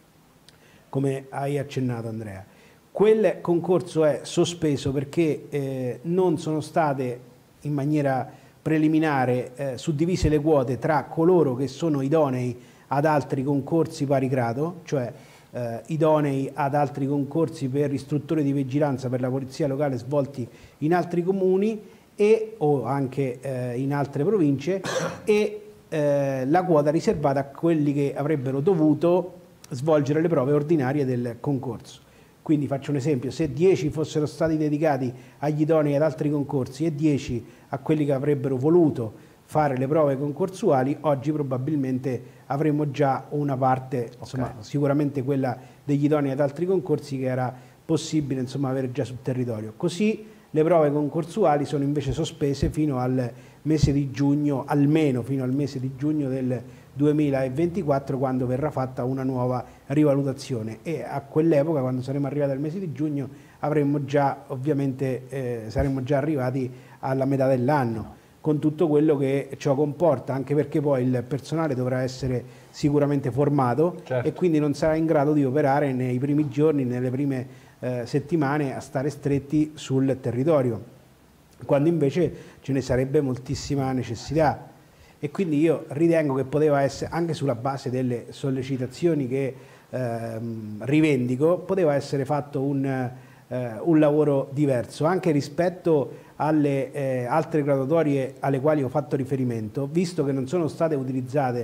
come hai accennato Andrea. Quel concorso è sospeso perché non sono state in maniera preliminare suddivise le quote tra coloro che sono idonei ad altri concorsi pari grado, cioè idonei ad altri concorsi per istruttori di vigilanza per la polizia locale svolti in altri comuni o anche in altre province, e la quota riservata a quelli che avrebbero dovuto svolgere le prove ordinarie del concorso. Quindi faccio un esempio: se 10 fossero stati dedicati agli idonei ad altri concorsi e 10 a quelli che avrebbero voluto fare le prove concorsuali, oggi probabilmente avremmo già una parte, insomma, sicuramente quella degli idonei ad altri concorsi, che era possibile, insomma, avere già sul territorio. Così le prove concorsuali sono invece sospese fino al mese di giugno, almeno fino al mese di giugno del 2024, quando verrà fatta una nuova rivalutazione, e a quell'epoca, quando saremo arrivati al mese di giugno, avremmo già ovviamente saremmo già arrivati alla metà dell'anno, con tutto quello che ciò comporta, anche perché poi il personale dovrà essere sicuramente formato, e quindi non sarà in grado di operare nei primi giorni, nelle prime settimane, a stare stretti sul territorio, quando invece ce ne sarebbe moltissima necessità. E quindi io ritengo che poteva essere, anche sulla base delle sollecitazioni che rivendico, poteva essere fatto un lavoro diverso, anche rispetto alle altre graduatorie alle quali ho fatto riferimento, visto che non sono state utilizzate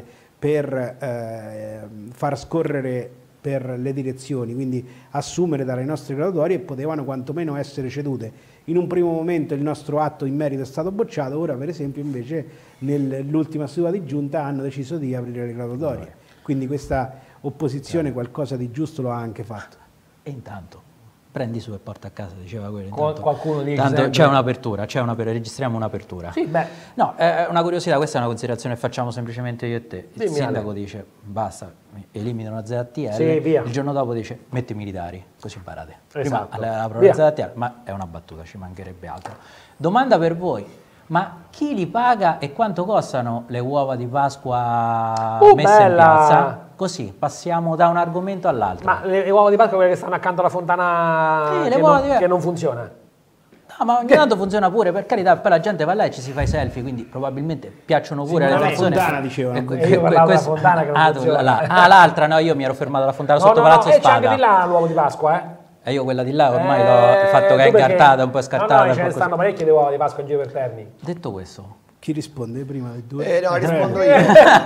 per far scorrere per le direzioni, quindi assumere dalle nostre graduatorie, potevano quantomeno essere cedute. In un primo momento il nostro atto in merito è stato bocciato, ora per esempio invece nell'ultima seduta di giunta hanno deciso di aprire le graduatorie, quindi questa opposizione qualcosa di giusto lo ha anche fatto. E intanto prendi su e porta a casa, diceva quello. Qualcuno dice tanto c'è un'apertura, registriamo un'apertura. Sì, beh. No, è una curiosità, questa è una considerazione che facciamo semplicemente io e te. Il Dimmi, sindaco Ale. dice basta, eliminano la ZTL, Sì, via. il giorno dopo dice metti i militari, così imparate. Esatto. Prima la prova ZTL, ma è una battuta, ci mancherebbe altro. Domanda per voi: ma chi li paga e quanto costano le uova di Pasqua messe in piazza? Così, passiamo da un argomento all'altro. Ma le uova di Pasqua, quelle che stanno accanto alla fontana, Sì, che non funziona? No, ma ogni tanto funziona pure, per carità, poi la gente va là e ci si fa i selfie, quindi probabilmente piacciono pure alle persone. Fontana, dicevano. Io parlavo della fontana che non funziona. L'altra, no, io mi ero fermato alla fontana sotto Palazzo Spada. Spada. C'è anche di là l'uovo di Pasqua, E io quella di là ormai l'ho fatto che è incartata, un po' scartata. No, ce ne stanno parecchie di uova di Pasqua in giro per Terni. Detto questo, Chi risponde prima dei due? No, rispondo io.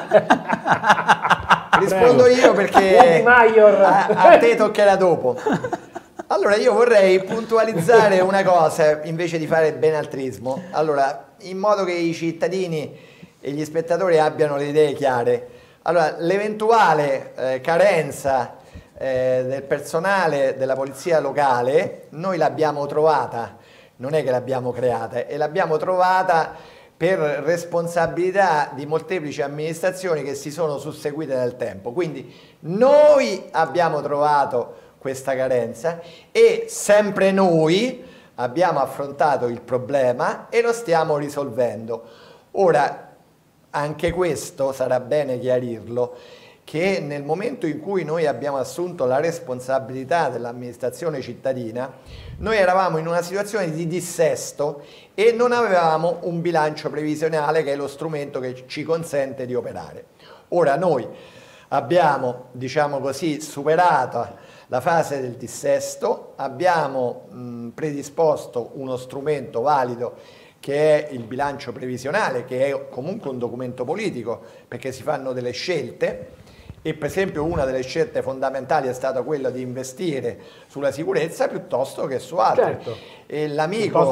Rispondo io perché a te toccherà dopo. Allora, io vorrei puntualizzare una cosa invece di fare benaltrismo. Allora, in modo che i cittadini e gli spettatori abbiano le idee chiare. Allora, l'eventuale carenza del personale della polizia locale noi l'abbiamo trovata, non è che l'abbiamo creata, e l'abbiamo trovata per responsabilità di molteplici amministrazioni che si sono susseguite nel tempo. Quindi noi abbiamo trovato questa carenza e sempre noi abbiamo affrontato il problema e lo stiamo risolvendo. Ora, anche questo sarà bene chiarirlo, che nel momento in cui noi abbiamo assunto la responsabilità dell'amministrazione cittadina, noi eravamo in una situazione di dissesto e non avevamo un bilancio previsionale, che è lo strumento che ci consente di operare. Ora noi abbiamo, diciamo così, superato la fase del dissesto, abbiamo predisposto uno strumento valido che è il bilancio previsionale, che è comunque un documento politico perché si fanno delle scelte, e per esempio una delle scelte fondamentali è stata quella di investire sulla sicurezza piuttosto che su altro. Certo. E l'amico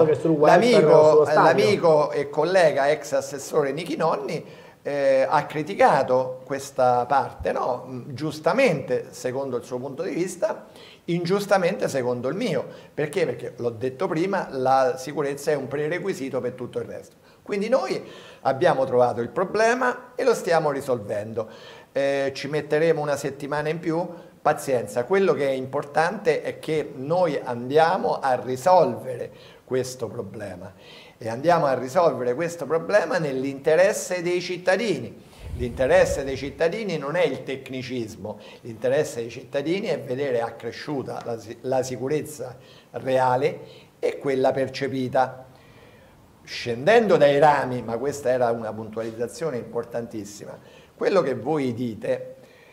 e collega ex assessore Nichi Nonni ha criticato questa parte, no? Giustamente secondo il suo punto di vista, ingiustamente secondo il mio. Perché? Perché l'ho detto prima, la sicurezza è un prerequisito per tutto il resto. Quindi noi abbiamo trovato il problema e lo stiamo risolvendo. Ci metteremo una settimana in più, pazienza. Quello che è importante è che noi andiamo a risolvere questo problema e andiamo a risolvere questo problema nell'interesse dei cittadini. L'interesse dei cittadini non è il tecnicismo, l'interesse dei cittadini è vedere accresciuta la sicurezza reale e quella percepita. Scendendo dai rami, ma questa era una puntualizzazione importantissima, quello che voi dite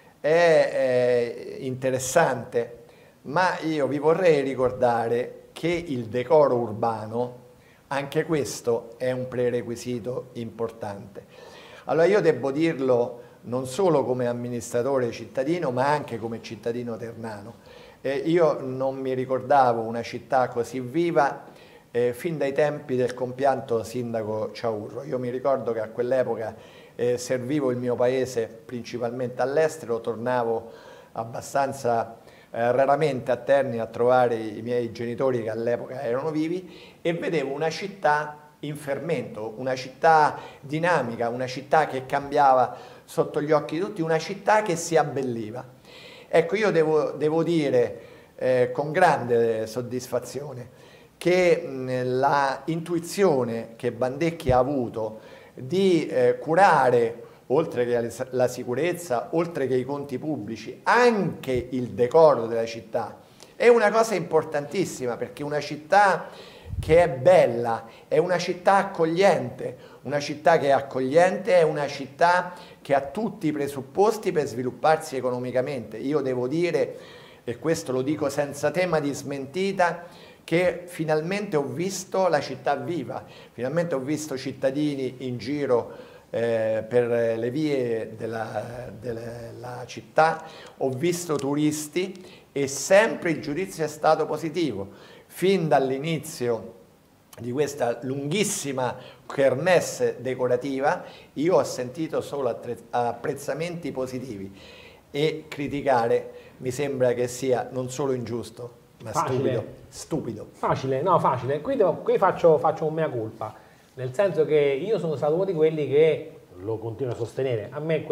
è interessante, ma io vi vorrei ricordare che il decoro urbano, anche questo è un prerequisito importante. Allora io devo dirlo non solo come amministratore cittadino, ma anche come cittadino ternano. Io non mi ricordavo una città così viva fin dai tempi del compianto sindaco Ciaurro. Io mi ricordo che a quell'epoca servivo il mio paese principalmente all'estero, tornavo abbastanza raramente a Terni a trovare i miei genitori che all'epoca erano vivi, e vedevo una città in fermento, una città dinamica, una città che cambiava sotto gli occhi di tutti, una città che si abbelliva. Ecco, io devo dire con grande soddisfazione che la intuizione che Bandecchi ha avuto di curare, oltre che la sicurezza, oltre che i conti pubblici, anche il decoro della città, è una cosa importantissima, perché una città che è bella è una città accogliente, una città che è accogliente è una città che ha tutti i presupposti per svilupparsi economicamente. Io devo dire, e questo lo dico senza tema di smentita, che finalmente ho visto la città viva, finalmente ho visto cittadini in giro per le vie della città, ho visto turisti e sempre il giudizio è stato positivo. Fin dall'inizio di questa lunghissima kermesse decorativa io ho sentito solo apprezzamenti positivi, e criticare mi sembra che sia non solo ingiusto, ma stupido. Facile, no, facile. Qui faccio un mea culpa, nel senso che io sono stato uno di quelli che lo continuo a sostenere. A me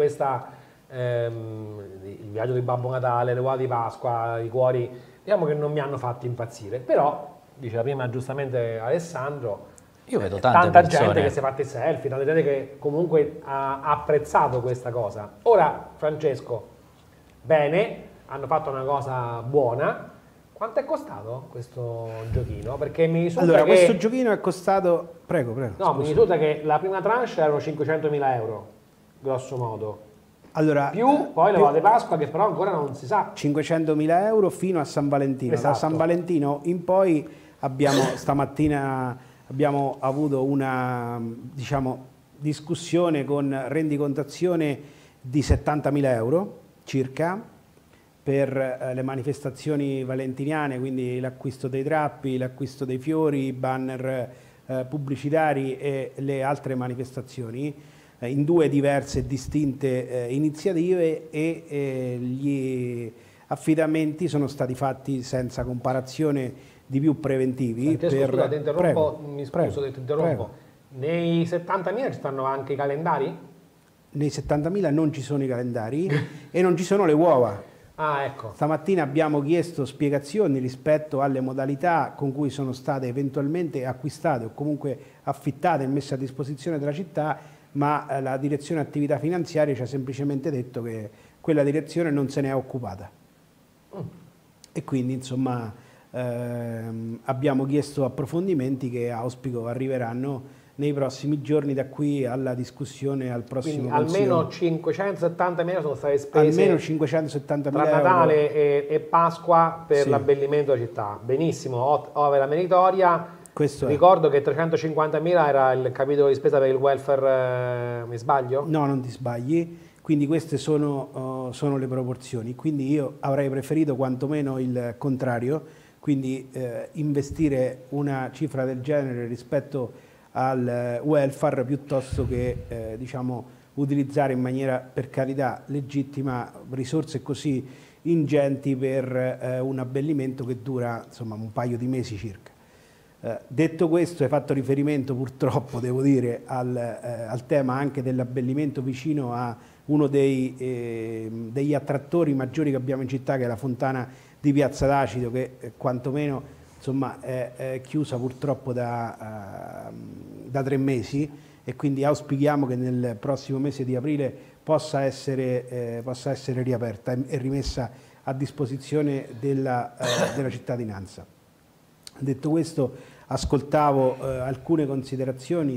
il viaggio di Babbo Natale, le uova di Pasqua, i cuori, diciamo che non mi hanno fatto impazzire, però, diceva prima giustamente Alessandro, io vedo tanta gente che si è fatta i selfie, tanta gente che comunque ha apprezzato questa cosa. Ora, Francesco, bene, hanno fatto una cosa buona. Quanto è costato questo giochino? Perché mi risulta che questo giochino è costato... Prego. No, scusa. Mi risulta che la prima tranche erano 500.000 euro, grosso modo. Allora, più poi le uova di Pasqua, che però ancora non si sa. 500.000 euro fino a San Valentino. Esatto. Da San Valentino in poi stamattina abbiamo avuto una, diciamo, discussione con rendicontazione di 70.000 euro circa per le manifestazioni valentiniane, quindi l'acquisto dei drappi, l'acquisto dei fiori, i banner pubblicitari e le altre manifestazioni. in due diverse e distinte iniziative e gli affidamenti sono stati fatti senza comparazione di più preventivi. Scusa, ti interrompo, Prego, mi scuso, prego, ti interrompo. Nei 70.000 ci stanno anche i calendari? Nei 70.000 non ci sono i calendari e non ci sono le uova. Ah, ecco. Stamattina abbiamo chiesto spiegazioni rispetto alle modalità con cui sono state eventualmente acquistate o comunque affittate e messe a disposizione della città, ma la direzione attività finanziarie ci ha semplicemente detto che quella direzione non se ne è occupata. E quindi insomma abbiamo chiesto approfondimenti che auspico arriveranno nei prossimi giorni da qui alla discussione al prossimo Consiglio. Almeno 570.000 sono state spese almeno 570.000 tra Natale e Pasqua per l'abbellimento della città. Benissimo, ove la meritoria. Ricordo che 350.000 era il capitolo di spesa per il welfare, mi sbaglio? No, non ti sbagli, quindi queste sono le proporzioni, quindi io avrei preferito quantomeno il contrario, quindi investire una cifra del genere rispetto al welfare piuttosto che diciamo, utilizzare in maniera, per carità, legittima risorse così ingenti per un abbellimento che dura insomma un paio di mesi circa. Detto questo, hai fatto riferimento purtroppo, devo dire, al tema anche dell'abbellimento vicino a uno degli attrattori maggiori che abbiamo in città, che è la fontana di Piazza d'Acido, che quantomeno insomma, è chiusa purtroppo da 3 mesi e quindi auspichiamo che nel prossimo mese di aprile possa essere riaperta e rimessa a disposizione della cittadinanza. Detto questo, ascoltavo alcune considerazioni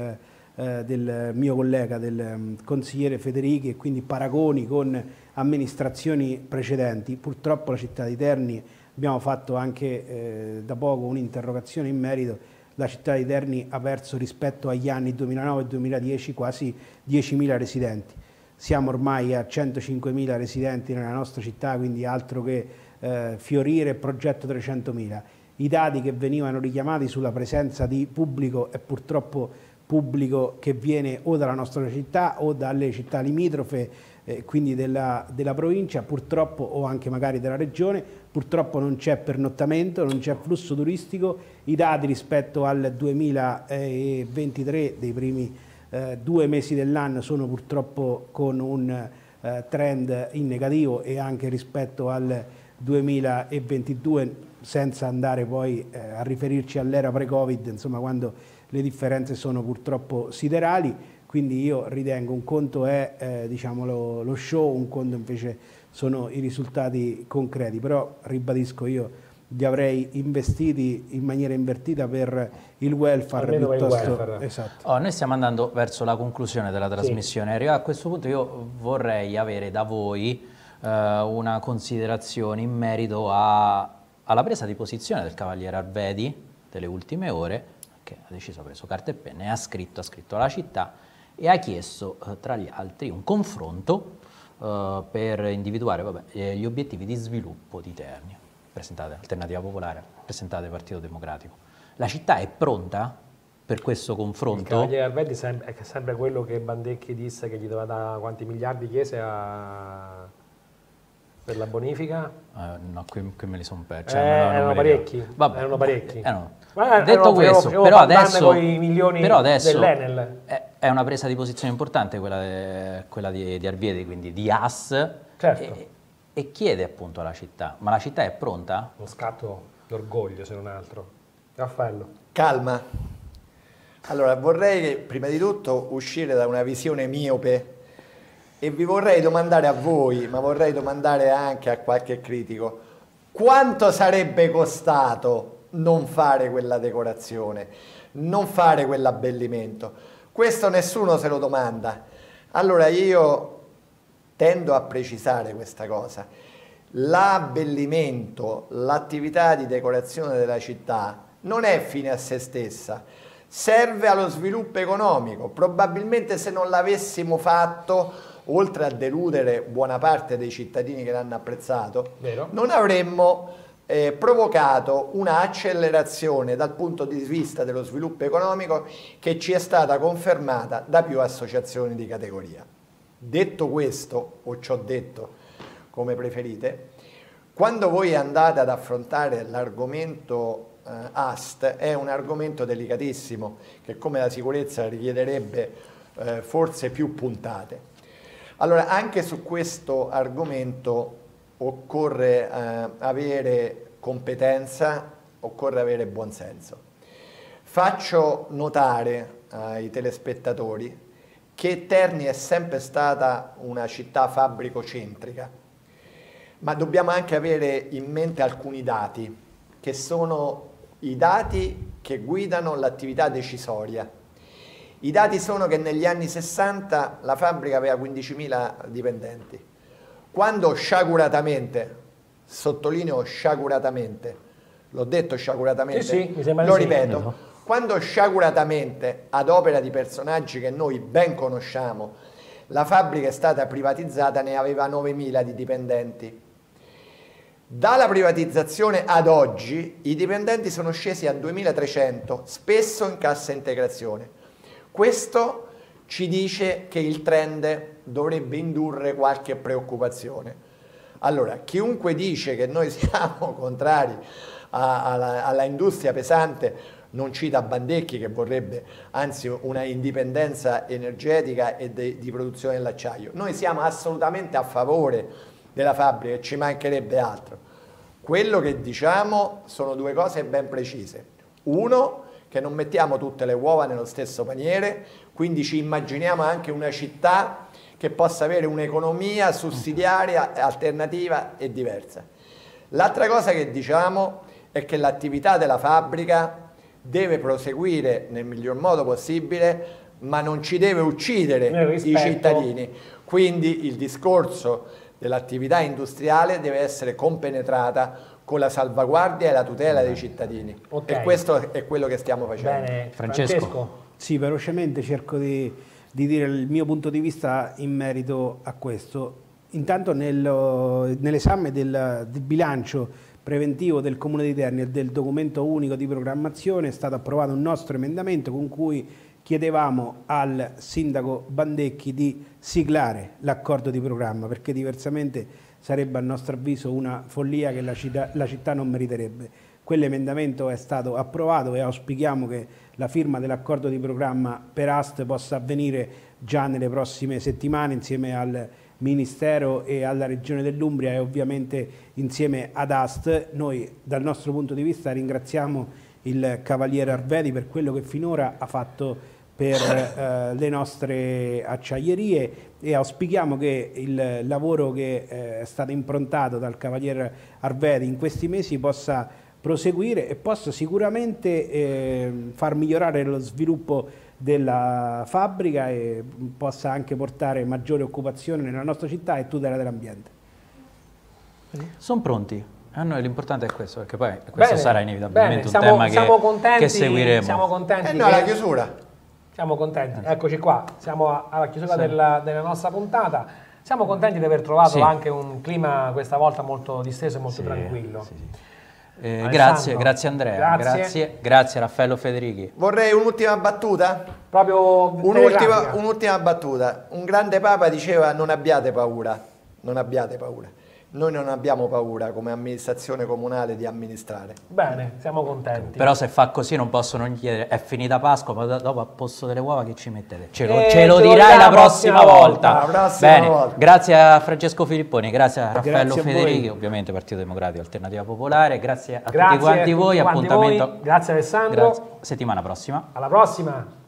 del mio collega, del consigliere Federichi, e quindi paragoni con amministrazioni precedenti. Purtroppo la città di Terni, abbiamo fatto anche da poco un'interrogazione in merito, la città di Terni ha perso rispetto agli anni 2009 e 2010 quasi 10.000 residenti. Siamo ormai a 105.000 residenti nella nostra città, quindi altro che fiorire progetto 300.000. I dati che venivano richiamati sulla presenza di pubblico è purtroppo pubblico che viene o dalla nostra città o dalle città limitrofe, quindi della provincia, purtroppo, o anche magari della regione. Purtroppo non c'è pernottamento, non c'è flusso turistico. I dati rispetto al 2023 dei primi 2 mesi dell'anno sono purtroppo con un trend in negativo, e anche rispetto al 2022, senza andare poi a riferirci all'era pre-Covid, insomma, quando le differenze sono purtroppo siderali. Quindi io ritengo un conto è diciamo, lo show, un conto invece sono i risultati concreti, però ribadisco, io li avrei investiti in maniera invertita per il welfare. Almeno piuttosto per il welfare. Esatto. Noi stiamo andando verso la conclusione della trasmissione. Sì. A questo punto io vorrei avere da voi una considerazione in merito alla presa di posizione del Cavaliere Arvedi delle ultime ore, che ha deciso, ha preso carta e penna e ha scritto alla città e ha chiesto, tra gli altri, un confronto per individuare gli obiettivi di sviluppo di Terni. Presentate Alternativa Popolare, presentate Partito Democratico. La città è pronta per questo confronto? Il Cavaliere Arvedi è sempre quello che Bandecchi disse che gli doveva dare quanti miliardi chiese per la bonifica? No, qui me li sono persi. Cioè, erano parecchi. Vabbè, erano parecchi. Detto questo, però adesso dell'Enel. È una presa di posizione importante quella di Arvedi, quindi di AS, certo. E chiede appunto alla città, ma la città è pronta? Uno scatto d'orgoglio, se non altro. Raffaello. Calma. Allora, vorrei prima di tutto uscire da una visione miope e vi vorrei domandare a voi, ma vorrei domandare anche a qualche critico, quanto sarebbe costato non fare quella decorazione, non fare quell'abbellimento? Questo nessuno se lo domanda. Allora io tendo a precisare questa cosa. L'abbellimento, l'attività di decorazione della città non è fine a se stessa, serve allo sviluppo economico. Probabilmente se non l'avessimo fatto, oltre a deludere buona parte dei cittadini che l'hanno apprezzato, non avremmo provocato una accelerazione dal punto di vista dello sviluppo economico che ci è stata confermata da più associazioni di categoria. Detto questo, o ci ho detto, come preferite, quando voi andate ad affrontare l'argomento AST, è un argomento delicatissimo che, come la sicurezza, richiederebbe forse più puntate. Allora, anche su questo argomento occorre avere competenza, occorre avere buonsenso. Faccio notare ai telespettatori che Terni è sempre stata una città fabbrico-centrica, ma dobbiamo anche avere in mente alcuni dati, che sono i dati che guidano l'attività decisoria. I dati sono che negli anni 60 la fabbrica aveva 15.000 dipendenti. Quando sciaguratamente, sottolineo sciaguratamente, l'ho detto sciaguratamente, sì, mi sembra lo sì. ripeto, quando sciaguratamente, ad opera di personaggi che noi ben conosciamo, la fabbrica è stata privatizzata, ne aveva 9.000 di dipendenti. Dalla privatizzazione ad oggi i dipendenti sono scesi a 2.300, spesso in cassa integrazione. Questo ci dice che il trend dovrebbe indurre qualche preoccupazione. Allora, chiunque dice che noi siamo contrari alla industria pesante non cita Bandecchi, che vorrebbe anzi una indipendenza energetica e di produzione dell'acciaio. Noi siamo assolutamente a favore della fabbrica e ci mancherebbe altro. Quello che diciamo sono due cose ben precise. Uno, che non mettiamo tutte le uova nello stesso paniere, quindi ci immaginiamo anche una città che possa avere un'economia sussidiaria, alternativa e diversa. L'altra cosa che diciamo è che l'attività della fabbrica deve proseguire nel miglior modo possibile, ma non ci deve uccidere i cittadini. Quindi il discorso dell'attività industriale deve essere compenetrata con la salvaguardia e la tutela dei cittadini. Okay. E questo è quello che stiamo facendo. Bene, Francesco. Sì, velocemente cerco di dire il mio punto di vista in merito a questo. Intanto nell'esame del bilancio preventivo del Comune di Terni e del documento unico di programmazione è stato approvato un nostro emendamento con cui chiedevamo al sindaco Bandecchi di siglare l'accordo di programma, perché diversamente sarebbe a nostro avviso una follia che la città non meriterebbe. Quell'emendamento è stato approvato e auspichiamo che la firma dell'accordo di programma per AST possa avvenire già nelle prossime settimane insieme al Ministero e alla Regione dell'Umbria e ovviamente insieme ad AST. Noi dal nostro punto di vista ringraziamo il Cavaliere Arvedi per quello che finora ha fatto per le nostre acciaierie e auspichiamo che il lavoro che è stato improntato dal Cavaliere Arvedi in questi mesi possa proseguire e possa sicuramente far migliorare lo sviluppo della fabbrica e possa anche portare maggiore occupazione nella nostra città e tutela dell'ambiente. Sono pronti. A noi l'importante è questo, perché poi questo sarà inevitabilmente bene. un tema che seguiremo. Siamo contenti. No, la chiusura. Siamo contenti, eccoci qua, siamo alla chiusura della nostra puntata. Siamo contenti di aver trovato anche un clima questa volta molto disteso e molto tranquillo. Grazie Andrea, grazie Raffaello Federighi. Vorrei un'ultima battuta. Proprio un'ultima battuta. Un grande papa diceva: non abbiate paura, non abbiate paura. Noi non abbiamo paura come amministrazione comunale di amministrare. Bene, siamo contenti. Però se fa così non posso non chiedere: è finita Pasqua, ma dopo a posto delle uova che ci mettete? Ce lo dirai la prossima volta. Bene, grazie a Francesco Filipponi, grazie a Raffaello Federighi, ovviamente Partito Democratico Alternativa Popolare, grazie a tutti quanti voi. Appuntamento. Grazie Alessandro. Settimana prossima. Alla prossima.